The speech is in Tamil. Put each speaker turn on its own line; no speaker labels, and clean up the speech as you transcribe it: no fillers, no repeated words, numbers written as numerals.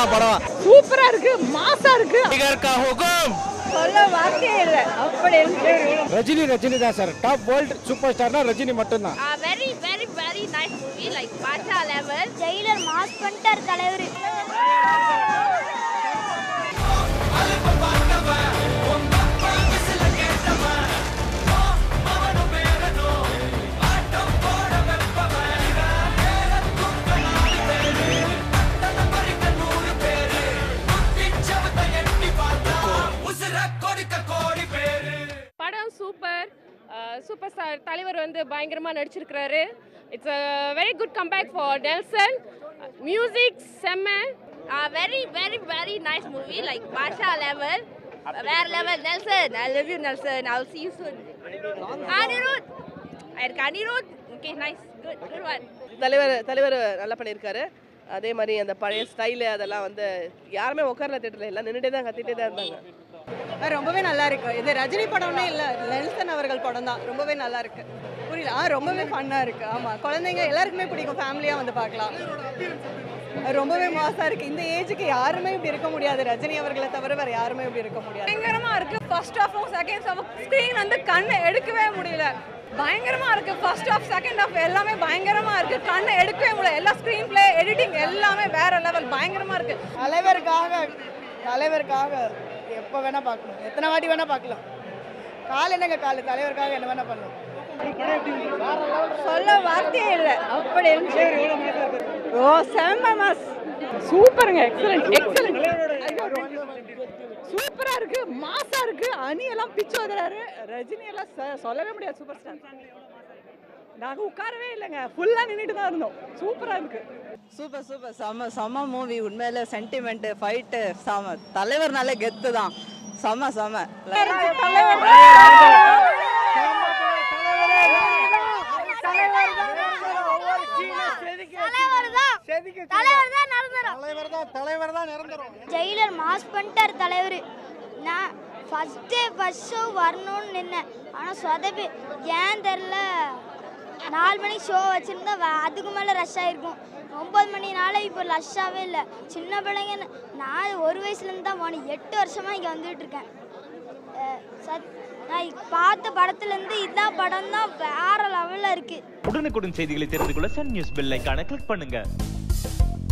தான் படம்.
சூப்பரா இருக்கு, மாசா இருக்கு.
சொல்ல வார்த்தையே இல்ல, அப்படி இருக்கு.
ரஜினி தான் சார். டாப் வேர்ல்ட் சூப்பர் ஸ்டார்னா ரஜினி மட்டும் தான்.
Very very very nice movie, like Baasha level.
Jailer mass பண்ணிட்டார் தலைவர்.
படம் சூப்பர். சூப்பர் ஸ்டார் தலைவர் வந்து பயங்கரமா நடிச்சிருக்காரு. It's a very good comeback for Nelson. Music செம்ம.
Very very very nice movie, like Baasha level. வேற level. Nelson, I love you Nelson, I'll see you soon. Anirudh, okay, nice, good one.
தலைவர் நல்லா பண்ணியிருக்காரு. அதே மாதிரி அந்த பழைய ஸ்டைலு அதெல்லாம் வந்து யாருமே உட்காரல, தேட்டரில் எல்லாம் நின்றுட்டே தான் கத்திட்டே தான் இருந்தாங்க.
ரொம்பவே நல்லா இருக்கு. இது ரஜினி படம்னே இல்லை, நெல்சன் அவர்கள் படம் தான். ரொம்பவே நல்லா இருக்கு. புரியல, ரொம்பவே ஃபன்னாக இருக்கு. ஆமாம், குழந்தைங்க எல்லாருக்குமே பிடிக்கும், ஃபேமிலியாக வந்து பார்க்கலாம். ரொம்பவே மாசா இருக்கு. இந்த ஏஜுக்கு யாருமே இப்படி இருக்க முடியாது, ரஜினி அவர்களை தவிர வேற யாருமே இப்படி இருக்க முடியாது.
பயங்கரமா இருக்கு. ஃபர்ஸ்ட் ஹாஃபும் செகண்ட் ஹாஃபும் ஸ்க்ரீன் வந்து கண்ணை எடுக்கவே முடியல. பயங்கரமா இருக்கு. ஃபர்ஸ்ட் ஹாஃப் செகண்ட் ஹாஃப் எல்லாமே பயங்கரமா இருக்கு. கண்ணை எடுக்கவே முடியல. எல்லா ஸ்க்ரீன் பிளே, எடிட்டிங் எல்லாமே வேற லெவல். பயங்கரமா இருக்கு.
தலைவருக்காக எப்போ வேணா பார்க்கணும், எத்தனை வாட்டி வேணா பார்க்கலாம். கால் என்னங்க கால், தலைவருக்காக என்ன வேணா பண்ணலாம். சொல்ல வார்த்தையே இல்லை, அப்படி இருக்கு. ஓ செம்ம மாஸ்.
சூப்பருங்க. எக்ஸலென்ட். சூப்பரா இருக்கு, மாசா இருக்கு. அணி எல்லாம் பிச்சு வதறாரு. ரஜினி எல்லாம் சொல்லவே முடியாது, சூப்பர் ஸ்டார். நாங்க உட்காரவே இல்லைங்க, ஃபுல்லா நின்றுட்டு தான் இருந்தோம். சூப்பரா இருக்கு.
சூப்பர் செம்ம மூவி. உண்மையில சென்டிமெண்ட், ஃபைட்டு செம. தலைவர்னாலே கெத்து தான். செம
ஜெயிலர் மாஸ் பண்ணிட்டார் தலைவர். நான் ஃபர்ஸ்ட் ஷோ வரணும்னு நின்னேன், ஆனால் சொதப்பி ஏன் தெரில. 4 மணிக்கு ஷோ வச்சுருந்தா அதுக்கு மேலே ரஷ் ஆகிருக்கும். 9 மணினால இப்போ ரஷ்ஷாகவே இல்லை. சின்ன பிள்ளைங்க, நான் 1 வயசுலேருந்து தான் போனேன். 8 வருஷமாக இங்கே வந்துட்டு இருக்கேன். நான் பார்த்த படத்துலேருந்து இதான் படம் தான் வேற லெவலில் இருக்குது.
உடனுக்குடன் செய்திகளை தெரிந்து கொள்ள சன் நியூஸ் பெல் ஐகானை கிளிக் பண்ணுங்க.